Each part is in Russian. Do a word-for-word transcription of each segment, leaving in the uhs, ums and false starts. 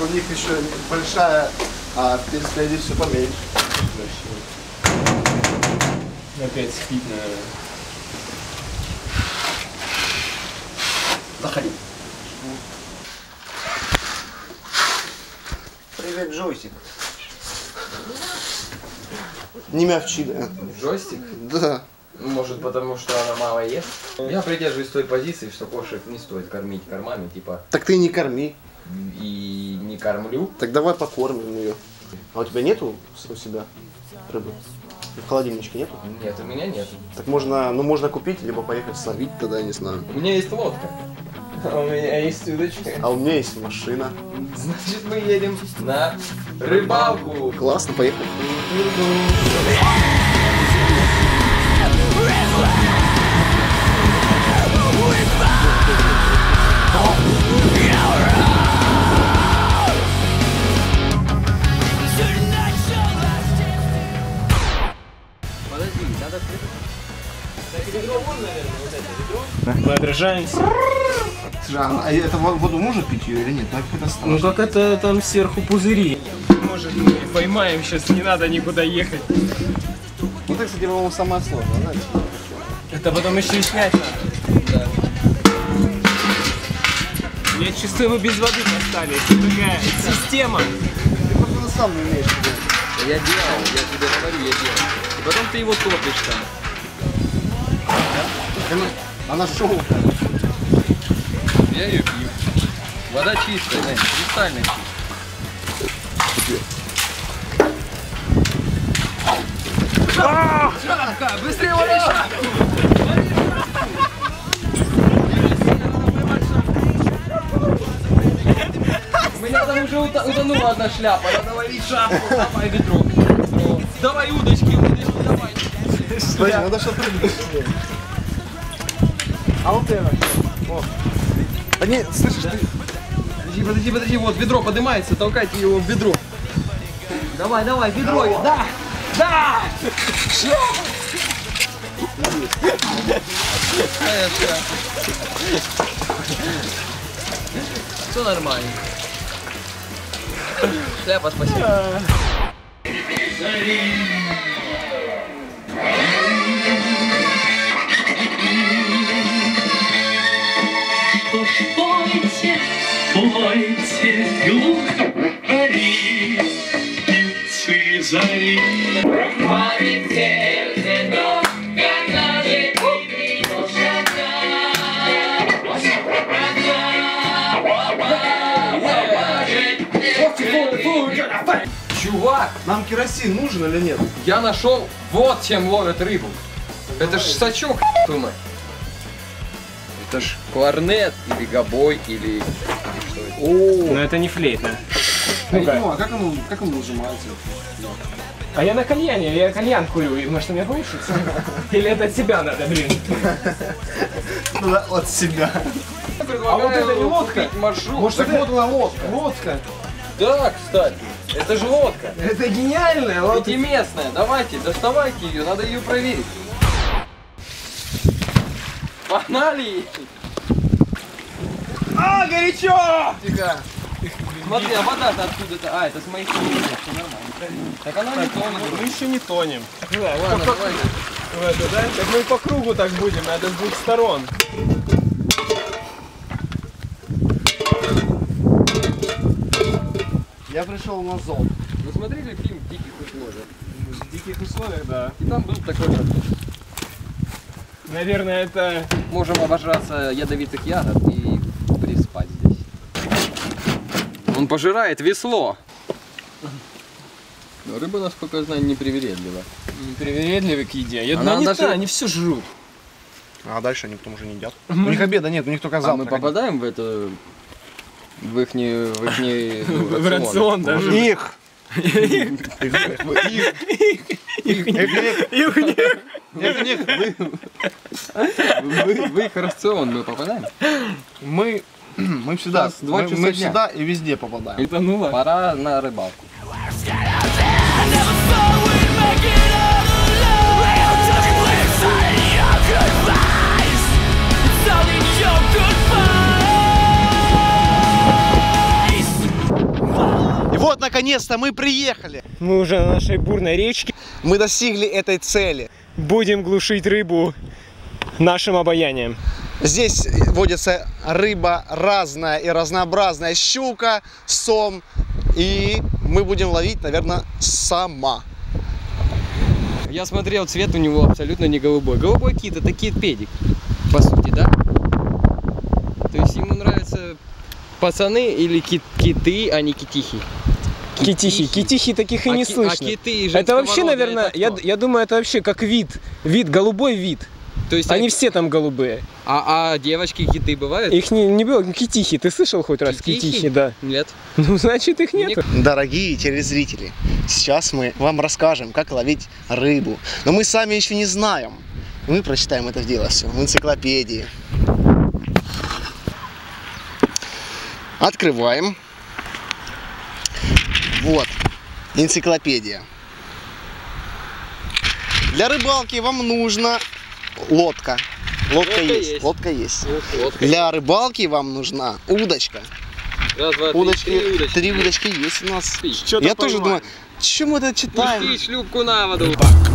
у них еще большая, а впереди все поменьше. Опять спит, наверное. Заходи. Привет, джойстик. Не мягчи, да? Джойстик? Да. Может, потому что она мало ест? Я придерживаюсь той позиции, что кошек не стоит кормить кормами, типа... Так ты не корми. И не кормлю. Так давай покормим ее. А у тебя нету у себя рыбы? В холодильничке нету? Нет, у меня нет. Так можно, ну можно купить, либо поехать словить тогда, не знаю. У меня есть лодка. А у меня есть удочка. А у меня есть машина. Значит, мы едем на рыбалку. Классно, поехали. Подожди, надо... Мы отражаемся. А это воду можно пить ее или нет? Это Ну как это там сверху пузыри? Может мы поймаем сейчас, не надо никуда ехать. Ну это, кстати, по-моему, самое сложное, знаете? Это потом еще и снять надо. Да. Я чувствую, мы без воды поставили. Это такая система. Ты просто сам не умеешь делать. Я делал, я тебе говорю, я делал. И потом ты его топишь там. Она, она шелкая. Я ее пью. Вода чистая, Дань, кристально чистая. Шапка! Быстрее лови шапку! У меня там уже утонула одна шляпа, надо ловить шапку. Давай ведро. Давай удочки, удочки, давай. Подожди, надо что-то прыгнуть. А вот это. О. Да не, слышишь, ты... Подожди, подожди, подожди, вот ведро поднимается, толкайте его в ведро. Давай, давай, ведро. Да! Да! Все нормально. Шляпа, спасибо. Пойте, пойте, глухари, птицы зари. Чувак, Нам керосин нужен или нет? я нашел вот чем ловят рыбу. Это ж сачок, твою мать. Это ж кларнет или гобой или, или что это? О, Но это не флейта. Ну, а как он, как он нажимается? А я на кальяне, я кальян курю, и может у меня получится? Или это от себя надо, блин? Ну да, от себя. А вот это не лодка? купить маршрут. Может, так вот она лодка? Лодка. Да, кстати, это же лодка. Это гениальная лодка. Ведь и местная. Давайте, доставайте ее, надо ее проверить. Погнали! А, горячо! Тихо. Смотри, а вода-то откуда-то. А, это с моих рук, все нормально. Так она не тонет. Мы еще не тонем. Ладно, давай. В это, да? Так мы по кругу так будем, надо с двух сторон. Я пришел на зон. Вы смотрели фильм «В диких условиях»? В диких условиях, да. И там был такой же. Наверное, это... Можем обожраться ядовитых ягод и приспать здесь. Он пожирает весло. Но рыба, насколько я знаю, непривередлива. Непривередливый к еде. Я Она думаю, они, даже- да, они все жрут. А дальше они потом уже не едят. У них обеда нет, у них только А завтрак. мы попадаем в это... В ихний... В ихний... ну, В рацион даже. Их! Их! В их рацион мы попадаем? Мы, мы всегда, Сейчас два мы, часа мы дня. всегда и везде попадаем. Это ну ладно. Пора на рыбалку. Goodbye. Наконец-то мы приехали. Мы уже на нашей бурной речке. Мы достигли этой цели. Будем глушить рыбу нашим обаянием. Здесь водится рыба разная и разнообразная. Щука, сом. И мы будем ловить, наверное, сама. Я смотрел, цвет у него абсолютно не голубой. Голубой кит — это кит-педик, по сути, да? То есть ему нравятся пацаны или кит киты, а не китихи? Китихи. Китихи таких и не а ки, слышно. А киты это вообще, наверное, я, я думаю, это вообще как вид. Вид, голубой вид. То есть они это... все там голубые. А, а девочки киты бывают? Их не, не было. Китихи. Ты слышал хоть раз Китихи? китихи, да? Нет. Ну, значит, их нет. Дорогие телезрители, сейчас мы вам расскажем, как ловить рыбу. Но мы сами еще не знаем. Мы прочитаем это дело все в энциклопедии. Открываем. Вот, энциклопедия. Для рыбалки вам нужна лодка. Лодка, лодка есть. есть. Лодка есть. Лодка. Для рыбалки вам нужна удочка. Раз, два, три, Удочки, три удочки. три удочки есть у нас. Что-то Я тоже поймаем. думаю, чем мы это читаем? Пусти шлюпку на воду.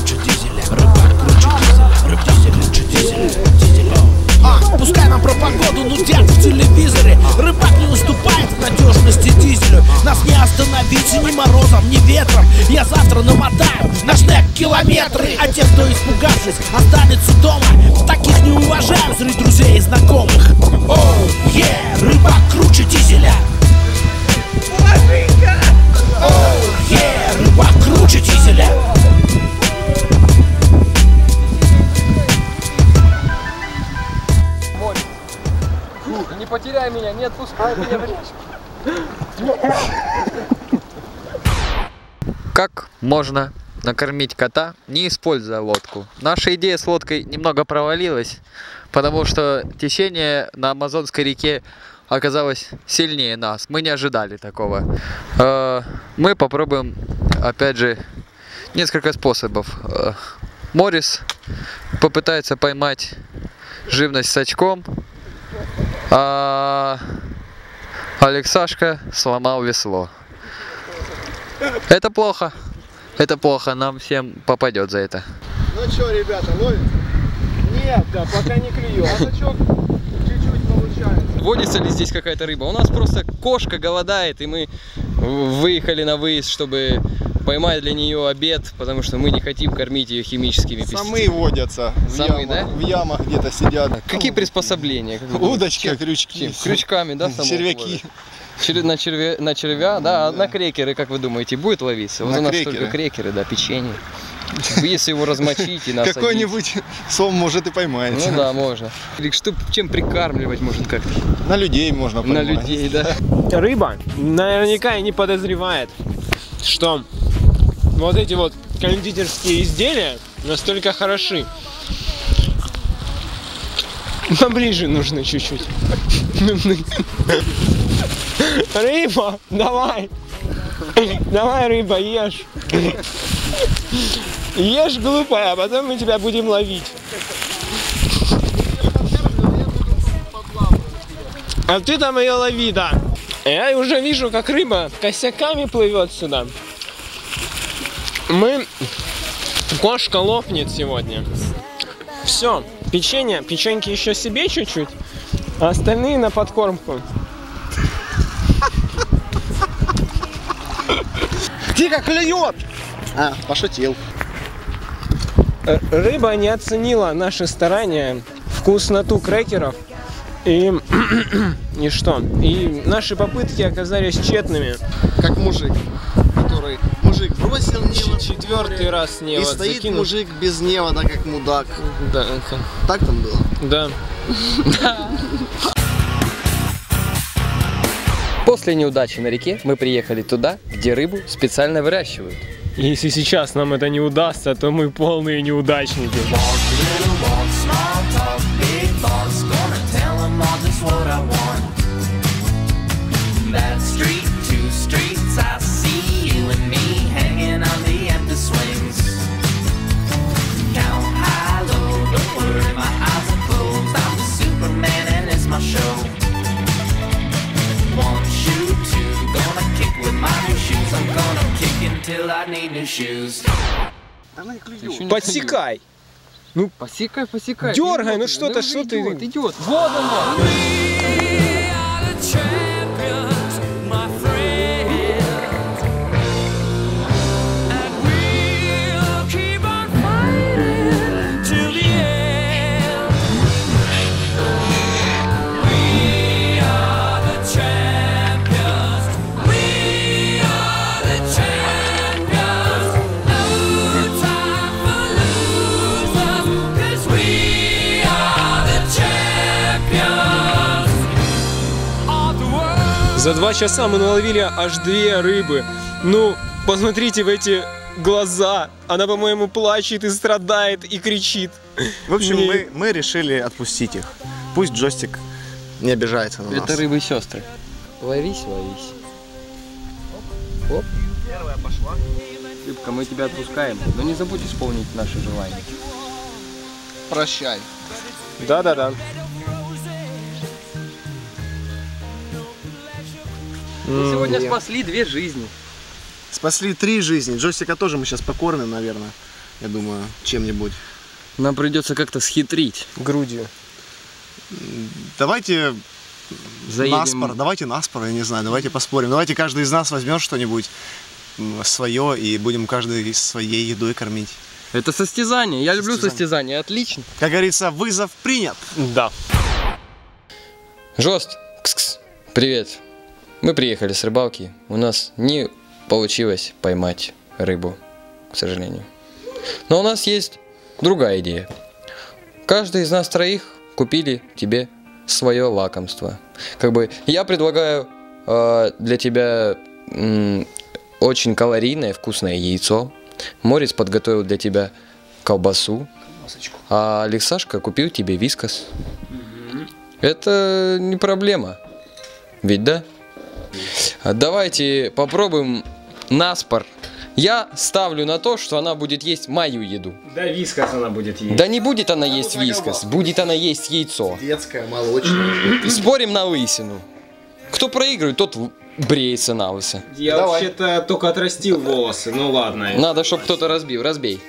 А, пускай нам про погоду нудят в телевизоре. Рыбак не уступает в надежности дизелю. Нас не остановить ни морозом, ни ветром. Я завтра намотаю на шнек километры. А те, кто испугавшись, останется дома, таких не уважаю среди друзей и знакомых. Оу, е, рыбак круче дизеля. Оу, е, рыбак круче дизеля. Не потеряй меня, не отпускай меня в речку. Как можно накормить кота, не используя лодку? Наша идея с лодкой немного провалилась, потому что течение на Амазонской реке оказалось сильнее нас. Мы не ожидали такого. Мы попробуем, опять же, несколько способов. Морис попытается поймать живность с очком, а Алексашка сломал весло. Это плохо. Это плохо. Нам всем попадет за это. Ну что, ребята, ловим? Нет, да, пока не клюет. Сачок чуть-чуть получается. Водится ли здесь какая-то рыба? У нас просто кошка голодает, и мы выехали на выезд, чтобы поймать для нее обед, потому что мы не хотим кормить ее химическими пестицидами. Самы водятся в, Самы, ямах, да? в ямах где-то сидят. Какие приспособления? Как вы думаете? Удочки, Чем? крючки. Чем? Крючками, да? самого Червяки. ловят? Чер... На, червя... на червя, да, а на крекеры, как вы думаете, будет ловиться? Вот На у нас крекеры. только крекеры, да, печенье. Если его размочить и насадить. Какой-нибудь сом может и поймать. Ну да, можно. Или что, чем прикармливать, может, как-то? На людей можно На поймать. людей, да. Рыба наверняка и не подозревает, что вот эти вот кондитерские изделия настолько хороши. Поближе нужно чуть-чуть. Рыба, давай. Давай, рыба, ешь. Ешь, глупая, а потом мы тебя будем ловить. А ты там ее лови, да. Я уже вижу, как рыба косяками плывет сюда. Мы... Кошка лопнет сегодня. Все, печенье, печеньки еще себе чуть-чуть, а остальные на подкормку. Тихо, клюет! А, пошутил. Рыба не оценила наши старания, вкусноту крекеров и... и что? И наши попытки оказались тщетными. Как мужик, который... Мужик бросил невод. Четвертый раз невод И стоит закинул. мужик без невода, как мудак. Да, Так там было? да. После неудачи на реке мы приехали туда, где рыбу специально выращивают. Если сейчас нам это не удастся, то мы полные неудачники. One shoe, two, gonna kick with my new shoes. I'm till I need new shoes. Еще не Подсекай. клюет. Посекай, посекай. Дергай, Идет ну уже, что-то, уже что ты- идет, идет. Вот оно. За два часа мы наловили аж две рыбы. Ну, посмотрите в эти глаза. Она, по-моему, плачет и страдает, и кричит. В общем, Мне- мы, мы решили отпустить их. Пусть Джойстик не обижается на нас. Это рыбы-сестры. Ловись, ловись. Оп. Первая пошла. Рыбка, мы тебя отпускаем, но не забудь исполнить наши желания. Прощай. Да-да-да. Мы сегодня Нет. спасли две жизни. Спасли три жизни. Джойстика тоже мы сейчас покормим, наверное. Я думаю, чем-нибудь. Нам придется как-то схитрить. Грудью. Давайте Заедем. наспор, давайте наспор, я не знаю, давайте поспорим. Давайте каждый из нас возьмет что-нибудь м, свое и будем каждый своей едой кормить. Это состязание. Я люблю Состязание. состязание. Отлично. Как говорится, вызов принят. Да. Жост. Кс-кс. Привет. Мы приехали с рыбалки. У нас не получилось поймать рыбу, к сожалению. Но у нас есть другая идея. Каждый из нас троих купили тебе свое лакомство. Как бы я предлагаю э, для тебя м, очень калорийное вкусное яйцо. Морец подготовил для тебя колбасу. А Алексашка купил тебе вискас. Это не проблема. Ведь да? А давайте попробуем наспор. Я ставлю на то, что она будет есть мою еду. Да, вискас она будет есть. Да не будет она есть вискас, будет она есть яйцо. Детская, молочная. Спорим на лысину. Кто проигрывает, тот в- бреется на лысо. Я Давай. вообще-то только отрастил волосы, ну ладно. Надо, чтобы кто-то разбил. Разбей.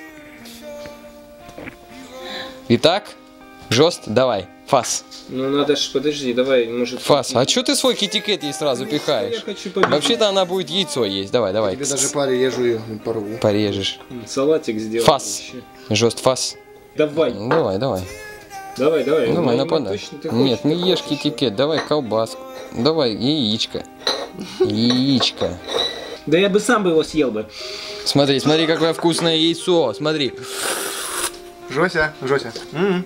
Итак, Жост, давай. Фас. Ну надо ж, подожди, давай, может... Фас. А чё ты свой китикет ей сразу Я пихаешь? хочу победить. Вообще-то она будет яйцо есть. Давай, давай. Тебе даже порежу ее, порву. Порежешь. Салатик сделал. Фас. еще. Жост, фас. Давай, Давай, давай. давай, давай. Давай, Ну, нападай. точно ты Нет, хочешь, не ты ешь хочешь. китикет, давай колбаску. Давай, яичко. Яичко. Да я бы сам бы его съел бы. Смотри, смотри, какое вкусное яйцо. Смотри. Жося, Жося. М.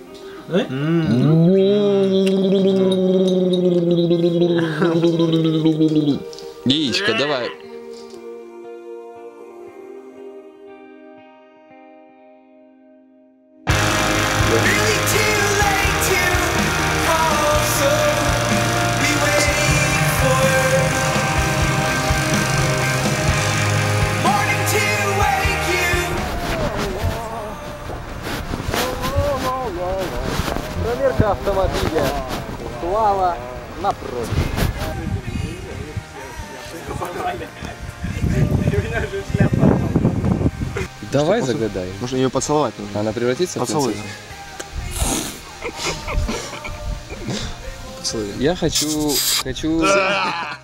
Яичко, давай. Проверка автомобиля. Слава напротив. Давай загадай. Может ее поцеловать нужно? Она превратится в Поцелуй. принцессу? Поцелуй. Я хочу... Хочу...